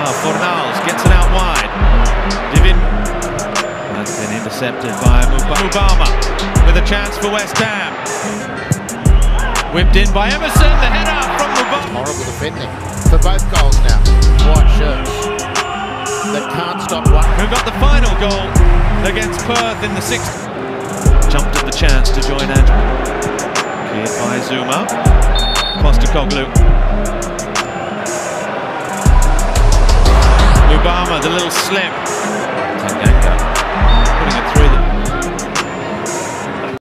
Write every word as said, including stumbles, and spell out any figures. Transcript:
Now Fornals gets it out wide. Davin. That's been intercepted by Mubama with a chance for West Ham. Whipped in by Emerson, the header from Mubama. Horrible defending for both goals now. White shirts that can't stop one. Who got the final goal against Perth in the sixth. Jumped at the chance to join Andrew. Cleared by Zuma. Postecoglou. Mubama, the little slip.